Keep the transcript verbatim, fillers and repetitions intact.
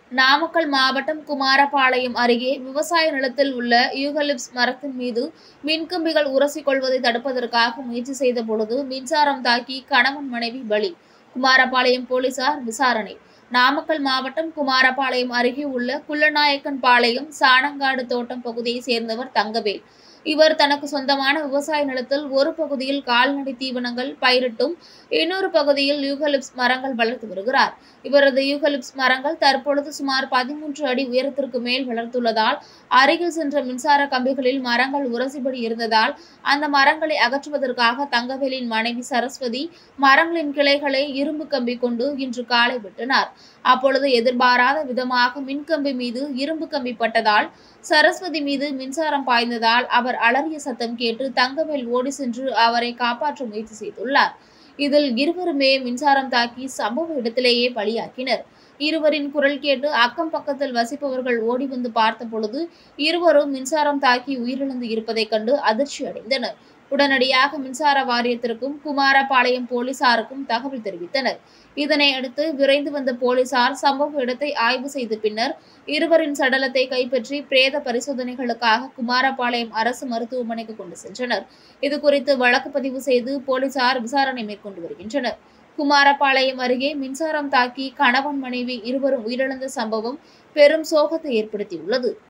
நாமக்கல் மாவட்டம் குமாரபாளையம் அருகே விவசாய நிலத்தில் உள்ள யூகலிப்ஸ் மரத்தின் மீது மின்கம்பிகள் உரசிக் கொள்வதை தடுப்பதற்காக முயற்சி செய்த பொழுது மின்சாரம் தாக்கி கணவன் மனைவி பலி. குமாரபாளையம் போலீசார் விசாரணை. நாமக்கல் மாவட்டம் குமாரபாளையம் அருகே உள்ள குள்ளநாயக்கன் பாளையம் சாணங்காடு தோட்டம் பகுதியைச் சேர்ந்தவர் தங்கவேல். இவர் தனக்கு சொந்தமான விவசாய நிலத்தில் ஒரு பகுதியில் கால்நடை தீவனங்கள் பயிரிட்டும் இன்னொரு பகுதியில் யூகலிப்ஸ் மரங்கள் வளர்த்து வருகிறார். இவரது யூகலிப்ஸ் மரங்கள் தற்பொழுது சுமார் பதிமூன்று அடி உயரத்திற்கு மேல் வளர்த்துள்ளதால் அருகில் சென்ற மின்சார கம்பிகளில் மரங்கள் உரசிபடி இருந்ததால் அந்த மரங்களை அகற்றுவதற்காக தங்கவேலின் மனைவி சரஸ்வதி மரங்களின் கிளைகளை இரும்பு கம்பி கொண்டு இன்று காலை வெட்டினார். அப்பொழுது எதிர்பாராத விதமாக மின்கம்பி மீது இரும்பு கம்பி பட்டதால் சரஸ்வதி மீது மின்சாரம் பாய்ந்ததால் அவர் அலறிய சத்தம் கேட்டு தங்கவேல் ஓடி சென்று அவரை காப்பாற்ற முயற்சி செய்துள்ளார். இதில் இருவருமே மின்சாரம் தாக்கி சம்பவ இடத்திலேயே பலியாக்கினர். இருவரின் குரல் கேட்டு அக்கம் பக்கத்தில் வசிப்பவர்கள் ஓடி வந்து பார்த்த பொழுது இருவரும் மின்சாரம் தாக்கி உயிரிழந்து இருப்பதைக் கண்டு அதிர்ச்சி அடைந்தனர். உடனடியாக மின்சார வாரியத்திற்கும் குமாரபாளையம் போலீசாருக்கும் தகவல் தெரிவித்தனர். இதனை அடுத்து விரைந்து வந்த போலீசார் சம்பவ இடத்தை ஆய்வு செய்த பின்னர் இருவரின் சடலத்தை கைப்பற்றி பிரேத பரிசோதனைகளுக்காக குமாரபாளையம் அரசு மருத்துவமனைக்கு கொண்டு சென்றனர். இதுகுறித்து வழக்கு பதிவு செய்து போலீசார் விசாரணை மேற்கொண்டு வருகின்றனர். குமாரபாளையம் அருகே மின்சாரம் தாக்கி கணவன் மனைவி இருவரும் உயிரிழந்த சம்பவம் பெரும் சோகத்தை ஏற்படுத்தியுள்ளது.